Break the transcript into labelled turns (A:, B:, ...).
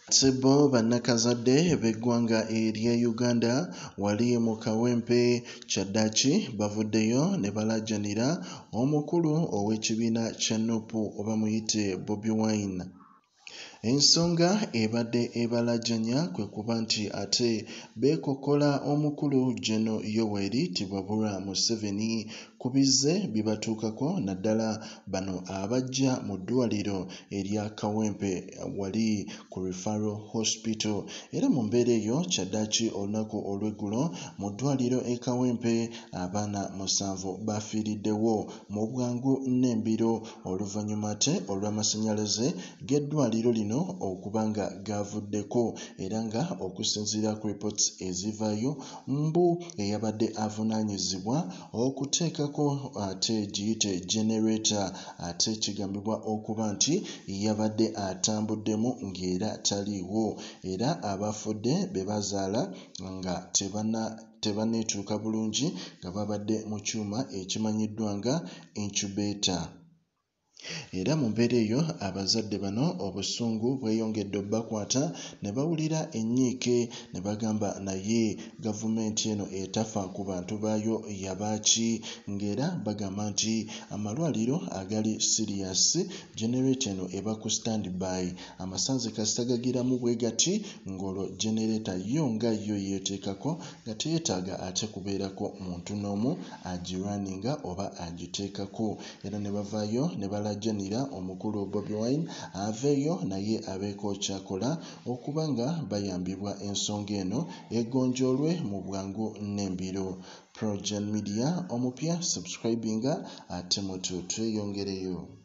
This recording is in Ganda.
A: Ssebo bannakazadde b'eggwanga erya Uganda wali mu Kawempe kyaddaaki bavuddeyo ne balajanira omukulu ow'ekibiina kya NUP oba muyite Bobi Wine. Ensonga ebadde ebalajanya kwe kuba nti ate beekokkola omukulu Gen. Yoweri Tibabulwa Museveni ku bizze bibatuukako naddala bano abajja mu ddwaliro erya Kawempe wali ku Referral Hospital. Era mu mbeera eyo kyaddaaki olunaku olw'eggulo mu ddwaliro e Kawempe abaana 7 bafiiriddewo mu bwangu n'embiro oluvannyuma ate olw'amasannyalaze g'eddwaliro lino okuba nga gavuddeko era nga okusinziira ku reports ezivaayo mbu eyabadde avunanyizibwa okuteekako ate giyite Jenereeta ate kigambibwa okuba nti yabadde atambuddemu ng'era taliiwo era abafudde be bazaala nga tebanneetuuka bulungi nga babadde mu kyuma ekimanyiddwa nga incubator. Era mu mbeera eyo abazadde bano obusungu bweyongedde obbakwata ne bawulira ennyiike ne bagamba naye gavumenti eno etafa ku bantu baayo yabaaki ng'era bagamba nti amalwaliro agali serious Jenereeta eno eba ku standby amasanze kasita gagiramu bwe gati ng'olwo Jenereeta yo nga yo yeeteekako nga teyeetaaga ate kubeerako muntu n'omu agirwaninga oba agiteekako. Era ne bavaayo ne balajanira omukulu Bobi Wine aveeyo naye abeeko kyakola okuba nga bayambibwa ensonga eno egonjoolwe mu bwangu n'embiro. PROJOURN Media omupya subscribinga ate mutu tweyongereyo.